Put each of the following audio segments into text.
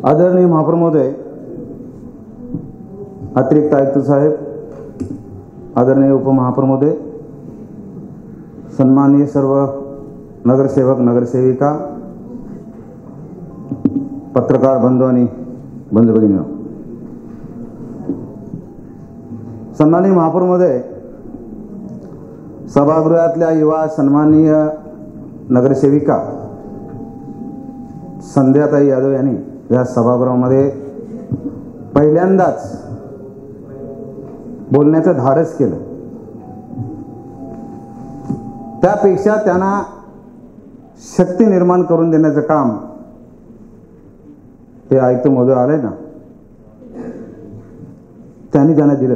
आदरणीय महापौर महोदय, अतिरिक्त आयुक्त साहेब, आदरणीय उपमहापौर महोदय, सन्माननीय सर्व नगरसेवक नगरसेविका, पत्रकार बंधू आणि बंधू भगिनी, सन्माननीय महापौर महोदय, सभागृहातल्या युवा सन्माननीय नगरसेविका संध्याताई यादव यांनी या सभागृहामध्ये पहिल्यांदाच बोलण्याचं धाडस केलं. त्यापेक्षा त्यांना शक्ती निर्माण करून देण्याचं काम हे आयुक्त महोदय आले ना, त्यांना दिलं.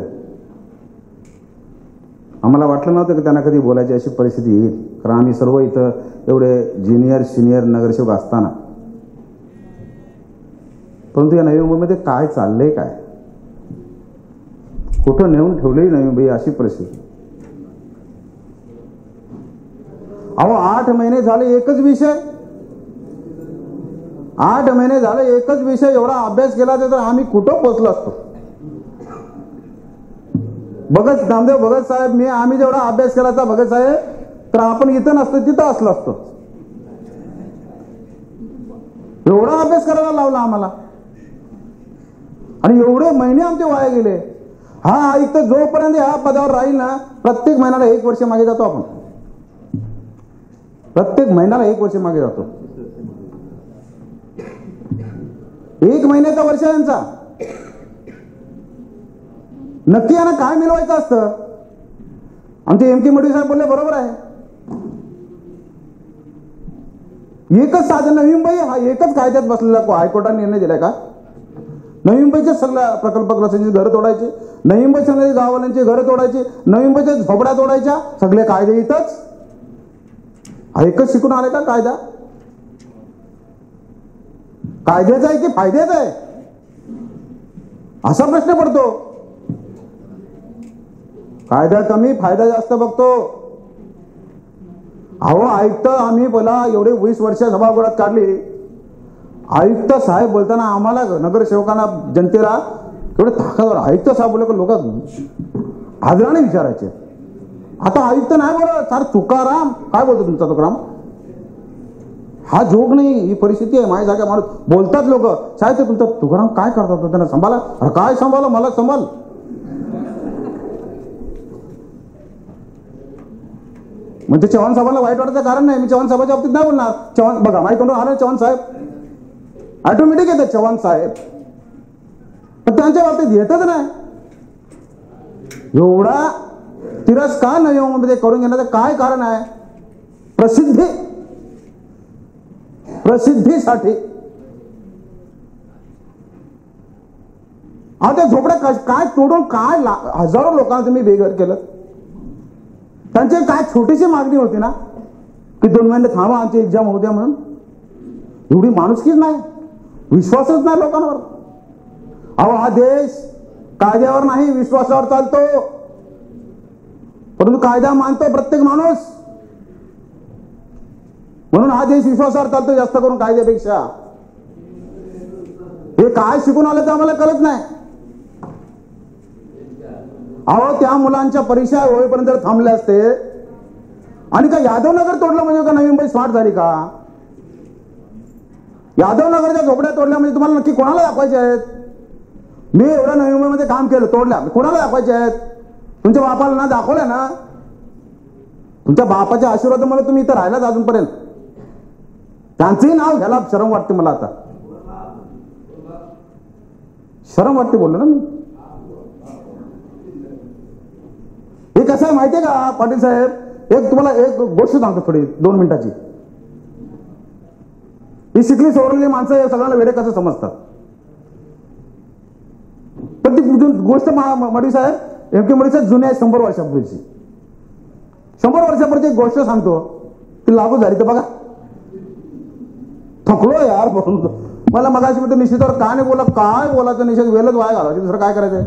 आम्हाला वाटलं नव्हतं की त्यांना कधी बोलायची अशी परिस्थिती येईल, कारण आम्ही सर्व इथं एवढे ज्युनियर सिनियर नगरसेवक असताना. परंतु या नवी मुंबईमध्ये काय चाललंय, काय कुठं नेऊन ठेवलंय नवी मुंबई अशी परिस्थिती. अहो 8 महिने झाले एकच विषय, 8 महिने झाले एकच विषय. एवढा अभ्यास केला तर आम्ही कुठं पोहोचलो असतो. नामदेव भगत साहेब, आम्ही जेवढा अभ्यास केला होता भगत साहेब, तर आपण इथं नसतो तिथं असलो असतो. एवढा अभ्यास करायला लावला आम्हाला आणि एवढे महिने आमचे वाया गेले. हा आयुक्त जोपर्यंत ह्या पदावर राहील ना, प्रत्येक महिन्याला 1 वर्ष मागे जातो आपण. प्रत्येक महिन्याला 1 वर्ष मागे जातो. 1 महिन्याचा वर्ष यांचा. नक्की यांना काय मिळवायचं असतं? आमचे एम के मडवी साहेब बोलले बरोबर आहे. एकच साधन नवी मुंबई हा एकच कायद्यात बसलेला हायकोर्टाने निर्णय दिलाय का? नवी मुंबईचे सगळ्या प्रकल्पग्रस्तांची घरं तोडायची, नवी मुंबई सगळे गाववाल्यांची घरं तोडायची, नवी मुंबईच्या झोपड्या तोडायच्या, सगळे कायदे इथंच. हा एकच शिकून आले का कायदा? कायद्याचा आहे की फायद्याचा आहे असा प्रश्न पडतो. कायदा कमी फायदा जास्त बघतो. अहो आयुक्त, आम्ही बोला एवढे 20 वर्ष सभागृहात काढली. आयुक्त साहेब बोलताना आम्हाला नगरसेवकांना जनतेला एवढे ताकदवर आयुक्त साहेब बोलले की लोक आदराने विचारायचे. आता आयुक्त नाही बोलत, सार तुकाराम. काय बोलतो तुमचा तुकाराम? हा जोग नाही, ही परिस्थिती आहे. माझ्या जागा माणूस बोलतात लोक, साहेब ते तुमचा तुकाराम काय करतात, त्यांना सांभाळा. अरे काय सांभाळा, मला सांभाळ. म्हणजे चव्हाण साहेबांना वाईट वाटायचं कारण नाही. मी चव्हाण साहेबांच्या बाबतीत नाही बोलणार. चव्हाण बघा माहिती कोण आलं, चव्हाण साहेब ऑटोमॅटिक येतात. चव्हाण साहेब पण त्यांच्या बाबतीत येतच नाही. एवढा तिरस्कार नवी मुंबईमध्ये करून घेण्याचं काय कारण आहे? प्रसिद्धीसाठी. आता झोपड्या काय तोडून काय हजारो लोकांना तुम्ही बेघर केलं. त्यांची काय छोटीशी मागणी होती ना की 2 महिने थांबा, आमची एक्झाम होऊ द्या म्हणून. एवढी माणुसकीच नाही, विश्वासच नाही लोकांवर. अहो हा देश कायद्यावर नाही विश्वासावर चालतो. परंतु कायदा मानतो प्रत्येक माणूस, म्हणून हा देश विश्वासावर चालतो जास्त करून कायद्यापेक्षा. हे काय शिकून आलं ते आम्हाला कळत नाही. अहो त्या मुलांच्या परीक्षा होईपर्यंत थांबले असते आणि का यादवनगर तोडलं म्हणजे का नवी मुंबई स्मार्ट झाली का? यादवनगरच्या झोपड्या तोडल्या म्हणजे तुम्हाला नक्की कोणाला दाखवायचे आहेत? मी एवढ्या नवी मुंबईमध्ये काम केलं, तोडल्या, कोणाला दाखवायचे आहेत? तुमच्या बापाला ना दाखवल्या ना? तुमच्या बापाच्या आशीर्वादामुळे तुम्ही इथं राहिलाच अजूनपर्यंत. त्यांचंही नाव घ्यायला शरम वाटते मला. आता शरम वाटते बोललो ना मी. हे कसं आहे माहितीये का पाटील साहेब? तुम्हाला एक गोष्ट सांगतो थोडी 2 मिनिटाची. ही शिकली सवरलेली माणसं या सगळ्यांना वेडे कसं समजतात. पण ती गोष्ट मडवी साहेब, एम के मडवी साहेब जुन्या 100 वर्षापूर्वीची. 100 वर्षापूर्वीची एक गोष्ट सांगतो, ती लागू झाली तर बघा. थकलो यार बोलून. मला मगाशी मी निश्चितवर काय नाही बोला, काय बोलायचं निश्चित वेळच वाया घालायची, दुसरं काय करायचंय.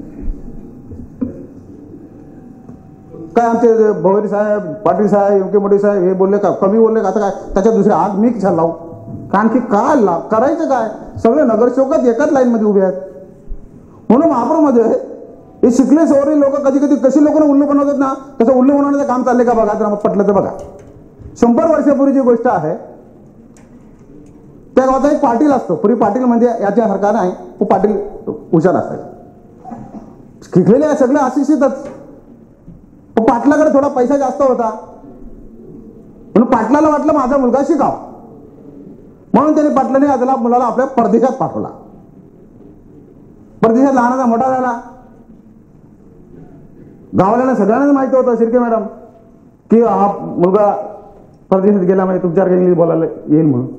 काय आमचे भोवरी साहेब, पाटील साहेब, एम के मडवी साहेब हे बोलले का कमी बोलले का? आता काय त्याच्यात दुसरे आग मी कशाला लावू? कारण की काय करायचं काय, सगळे नगरसेवकच एकाच लाईन मध्ये उभे आहेत. म्हणून महापौरमध्ये हे शिकले सवरलेले लोक कधी कधी कशी लोकांना उल्लू बनवतात ना, तसं उल्लू बनवण्याचं काम चाललंय का बघा. जर पटलं तर बघा, 100 वर्षापूर्वीची गोष्ट आहे. त्या गावाचा एक पाटील असतो. पूर्वी पाटील म्हणजे याच्यासारखा नाही, तो पाटील हुशार असायचा. शिकलेले सगळे अशिक्षितच. पाटलाकडे थोडा पैसा जास्त होता, म्हणून पाटलाला वाटलं माझा मुलगा शिकाव, म्हणून त्याने पाटलाने त्याला मुलाला आपल्या परदेशात पाठवला. परदेशात लहानाचा मोठा झाला. गावाला सगळ्यांनाच माहिती होतं, शिर्के मॅडम, की हा मुलगा परदेशात गेला म्हणजे तुमच्यावर इंग्लिश बोलायला येईल म्हणून.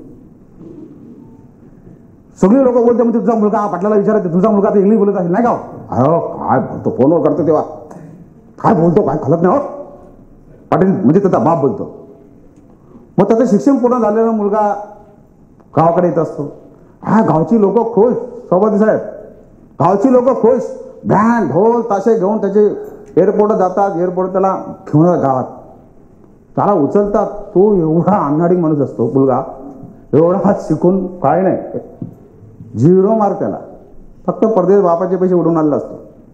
सगळे लोक बोलते म्हणजे तुझा मुलगा, पाटलाला विचारायचं तुझा मुलगा तर इंग्लिश बोलत असेल नाही का. अहो काय बोलतो, फोनवर करतो तेव्हा काय बोलतो, काय कळत नाही. हो पाटील म्हणजे त्याचा बाप बोलतो. मग त्याचं शिक्षण पूर्ण झालेला मुलगा गावाकडे येत असतो. हा गावची लोक खुश, सभापती साहेब, गावची लोक खुश, बँड ढोल ताशे घेऊन त्याचे एअरपोर्ट जातात. एअरपोर्ट त्याला घेऊन गावात त्याला उचलतात. तो एवढा अनाडी माणूस असतो मुलगा, एवढा हात शिकून काय नाही, 0 मार्क त्याला. फक्त परदेश बापाचे पैसे उडून आलेला असतो.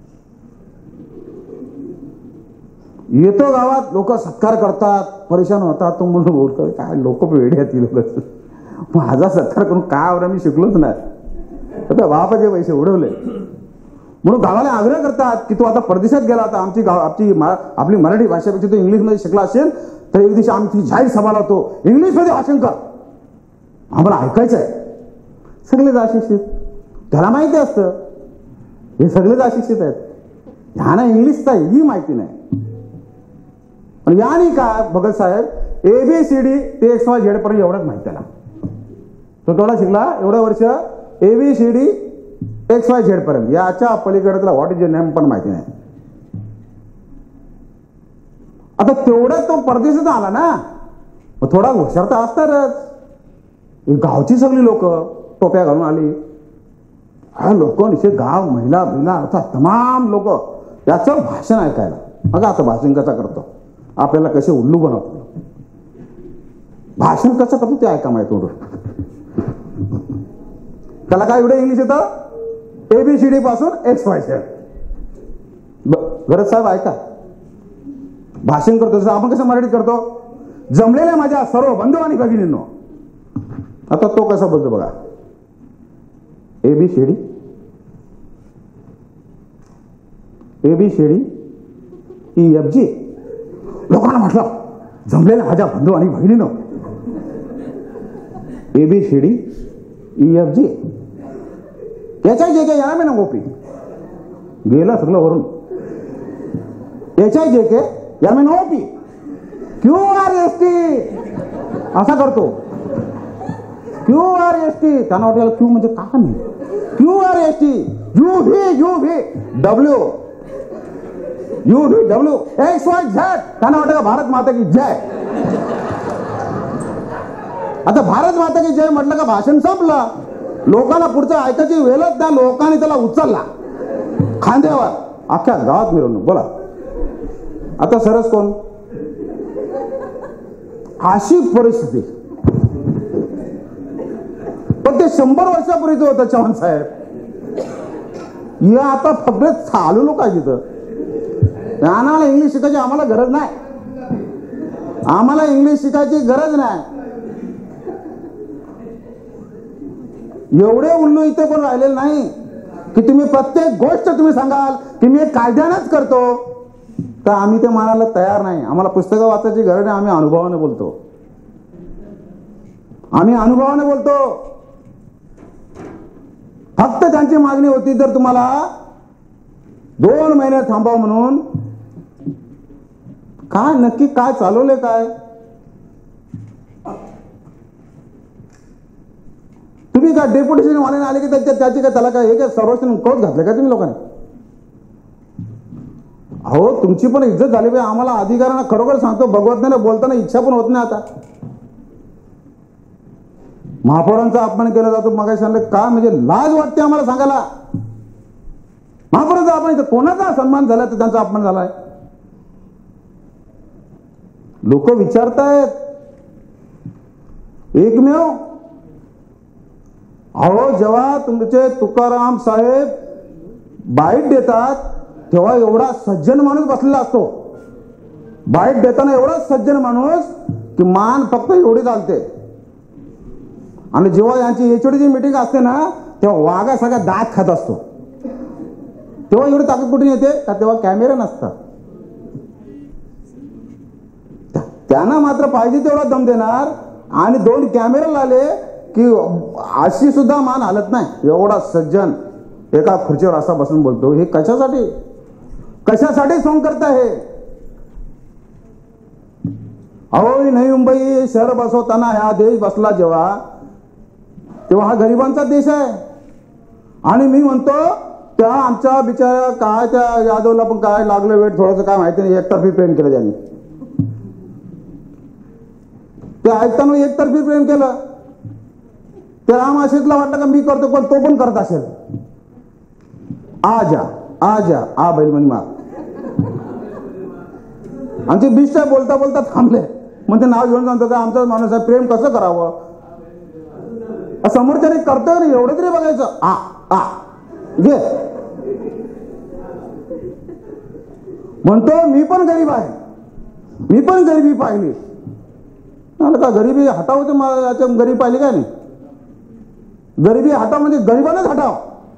येतो गावात, लोक सत्कार करतात, परेशान होतात. तो म्हणून बोलतो काय लोक वेडे आहेत लोक, माझा सत्कार करून काय आवडा, मी शिकलोच नाही, आता बापाचे पैसे उडवले. म्हणून गावाला आग्रह करतात की तू आता परदेशात गेला, आता आपली मराठी भाषेपेक्षा तू इंग्लिशमध्ये शिकला असेल तर एक दिवशी आम्ही तुझी जाहीर सभा लावतो, इंग्लिशमध्ये भाषण कर, आम्हाला ऐकायचं आहे. सगळेच अशिक्षित, त्याला माहिती असतं हे सगळेच अशिक्षित आहेत, ह्याना इंग्लिशचा ही माहिती नाही. पण याने काय भगत साहेब ABCD ते XYZ पर्यंत एवढंच माहिती त्याला. तो तेवढा शिकला एवढं वर्ष ABCD XYZ पर्यंत, याच्या पलीकडे त्याला व्हॉट इज युअर नेम पण माहिती नाही. आता तेवढं तो परदेशात आला ना, मग थोडा हुशार तर असणारच. गावची सगळी लोक टोप्या घालून आली, हा लोक निश्चित गाव महिला बिला अर्थात तमाम लोक याचं भाषण ऐकायला. बघा आता भाषण कसं करतो, आपल्याला कसे उल्लू बनवतो, भाषण कसं करतो ते ऐका माहिती. त्याला काय एवढं इंग्लिश येतं, ABCD पासून XYZ. गरज साहेब ऐका, भाषण करतो जसं आपण कसं मराठीत करतो, जमलेल्या माझ्या सर्व बंधू आणि भगिनींनो. आता तो कसा बोलतो बघा, ABCD EFG. लोकांना म्हटलं जमलेल्या माझ्या बंधू आणि भगिनींनो, ABCD EFG HIJK याला मी ना गोपी गेलं सगळं वरून. HIJK याला मी नोपी QRST असा करतो. QRST त्यांना वाटलं क्यू म्हणजे काय नाही, QRST UVW XYZ त्यांना वाटलं भारत माता की जय. आता भारत माता की जय म्हटलं का भाषण संपलं. लोकांना पुढचं ऐकायची वेळच त्या लोकांनी त्याला उचलला खांद्यावर, अख्ख्या गावात मिरवणूक. बोला आता सरस कोण, अशी परिस्थिती. पण ते 100 वर्षापूर्वीच होतं चव्हाण साहेब. या आता फक्त चालू लोक आहे तिथं. आम्हाला इंग्लिश शिकायची आम्हाला गरज नाही, आम्हाला इंग्लिश शिकायची गरज नाही. एवढे उल्लू इथे कोण राहिलेले नाही की तुम्ही प्रत्येक गोष्ट तुम्ही सांगाल की मी कायद्यानंच करतो, तर आम्ही ते मानायला तयार नाही. आम्हाला पुस्तकं वाचायची गरज नाही, आम्ही अनुभवाने बोलतो. फक्त त्यांची मागणी होती जर तुम्हाला 2 महिने थांबाव म्हणून. काय नक्की काय चालवले काय, तुम्ही काय डेप्युटेशन वाल्याने आले की त्याची काय त्याला काय हे काय संरक्षण कोर्ट घातलं का तुम्ही लोकांनी. अहो तुमची पण इज्जत झाली पाहिजे. आम्हाला अधिकाऱ्यांना खरोखर सांगतो, भगवत नाही बोलताना इच्छा पण होत नाही. आता महापौरांचा अपमान केला जातो. मग सांगलं का म्हणजे लाज वाटते आम्हाला सांगायला. महापौरांचा अपमान, कोणाचा सन्मान झाला तर त्यांचा अपमान झालाय. लोक विचारतायत, एकमेव अहो जेव्हा तुमचे तुकाराम साहेब बाईट देतात तेव्हा एवढा सज्जन माणूस बसलेला असतो. बाईट देताना एवढा सज्जन माणूस की मान फक्त एवढी चालते. आणि जेव्हा यांची एचओडीची मीटिंग असते ना तेव्हा वाघा सगळा दात खात असतो. तेव्हा एवढी ताकद कुठून येते का तेव्हा कॅमेरा नसतात. त्यांना मात्र पाहिजे तेवढा दम देणार आणि 2 कॅमेरे लावले की अशी सुद्धा मान हलत नाही. एवढा सज्जन एका खुर्चीवर असा बसून बोलतो. हे कशासाठी कशासाठी सोंग करता हे? अहो नवी मुंबई शहर बसवताना हा देश बसला जेव्हा तेव्हा हा गरिबांचा देश आहे. आणि मी म्हणतो त्या आमच्या बिचाऱ्या काय त्या यादवला पण काय लागलं वेट थोडंसं काय माहिती नाही. एकतर्फी प्रेम केलं त्यांनी. ते ऐकताना एकतर्फी प्रेम केलं. ते राम आशिषला वाटलं का मी करतो पण तो पण करत असेल. आजा आजा आ बैलमणी मार. आमचे बिष्ट बोलता बोलता थांबले. म्हणजे नाव घेऊन सांगतो का आमचा माणूस आहे प्रेम कसं करावं. समोरच्याने करतोय ना एवढं तरी बघायचं. आ आ घे म्हणतो मी पण गरीब आहे. मी पण गरिबी पाहिली. का गरिबी हटाव ते गरीब पाहिली काय नाही. गरिबी हटाव म्हणजे गरिबानच हटाव.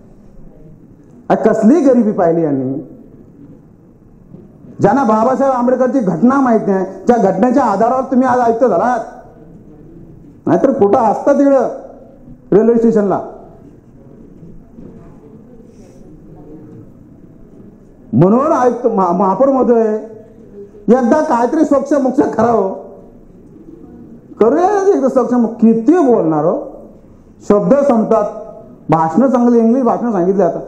कसली गरिबी पाहिली यांनी. ज्यांना बाबासाहेब आंबेडकरची घटना माहित नाही त्या घटनेच्या आधारावर तुम्ही आज आयुक्त झालात. नाहीतर कुठं असतात तिकडं रेल्वे स्टेशनला. म्हणून आयुक्त महापौर महोदय एकदा काहीतरी स्वच्छ मोक्ष करावं. करूया एकदा स्वच्छ. किती बोलणार हो. शब्द संपतात. भाषण चांगली इंग्लिश भाषण सांगितले. आता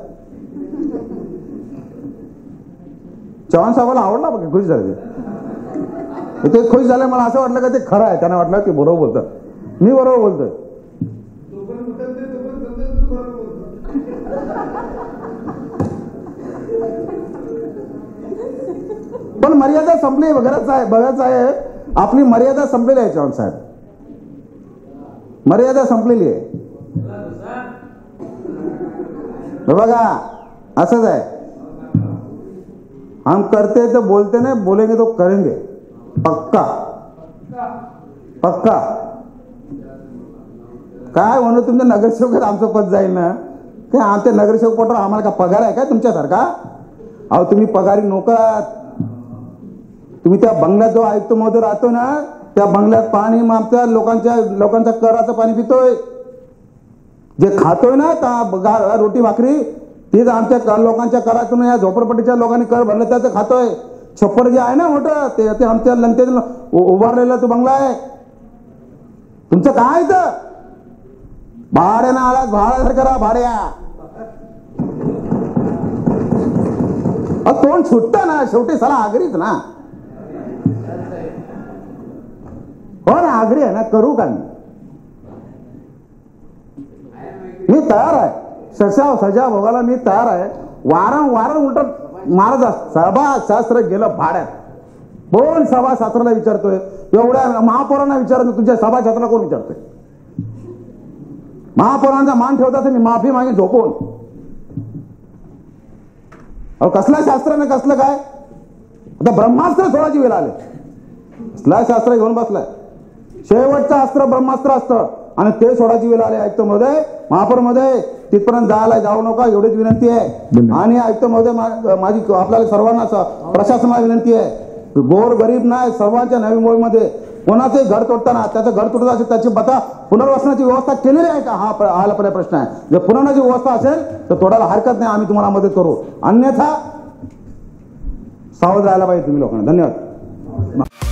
चव्हाण साहेबाला आवडला बघ खुश झाले. ते खुश झाले. मला असं वाटलं का ते खरं आहे. त्यांना वाटलं की बरोबर बोलतात. मी बरोबर बोलतोय. पण मर्यादा संपली. बघायचं आहे आपली मर्यादा संपलेली आहे. चव्हाण साहेब मर्यादा संपलेली आहे. बघा असंच आहे. हम करते तो बोलते नहीं बोलेंगे तो करेंगे. पक्का पक्का. काय म्हणून तुमच्या नगरसेवकात आमचं पद जाईल ना. काय आमच्या नगरसेवक पटावर आम्हाला का पगार आहे काय तुमच्यासारखा. अहो तुम्ही पगारी नोकर. तुम्ही त्या बंगल्यात जो आयुक्त महोदय राहतो ना त्या बंगल्यात पाणी आमच्या लोकांच्या कराचं पाणी पितोय. जे खातोय ना त्या रोटी भाकरी तीच आमच्या लोकांच्या करातून या झोपडपट्टीच्या लोकांनी कर भरलं त्याचं खातोय. छप्पर जे आहे ना मोठं ते आमच्या लंकेत उभारलेला तो बंगला आहे. तुमचं काय इथं भाड्यानं आला. भाड्यासारखं करा भाड्या. तोंड सुटतं ना शेवटी साला आगरीच ना. हो ना आगरी आहे ना. करू का मी तयार आहे. सजा भोगाला मी तयार आहे. वारंवार उलट महाराज सभाशास्त्र गेलं भाड्यात. कोण सभाशास्त्राला विचारतोय. एवढ्या महापौरांना विचारतो. तुझ्या सभाशास्त्राला कोण विचारतोय. महापौरांचा मान ठेवता तर मी माफी मागे झोपून. अहो कसलं शास्त्र ना कसलं काय. आता ब्रह्मास्त्र सोडायची वेळ आले. कसला शास्त्र घेऊन बसलाय. शेवटचं अस्त्र ब्रह्मास्त्र असतं आणि ते सोडायची वेळ आले. आयुक्त महोदय महापौर महोदय तिथपर्यंत जाऊ नका एवढीच विनंती आहे. आणि आयुक्त महोदय माझी आपल्याला सर्वांना प्रशासनाला विनंती आहे. गोर गरीब नाही सर्वांच्या नवी मुंबईमध्ये कोणाचंही घर तोडताना त्याचं घर तुटत असेल त्याची बता पुनर्वसनाची व्यवस्था केलेली आहे का हा पहिला प्रश्न आहे. जर पुनर्वसनाची व्यवस्था असेल तर तोडायला हरकत नाही. आम्ही तुम्हाला मदत करू. अन्यथा सावध राहायला पाहिजे तुम्ही लोकांना. धन्यवाद.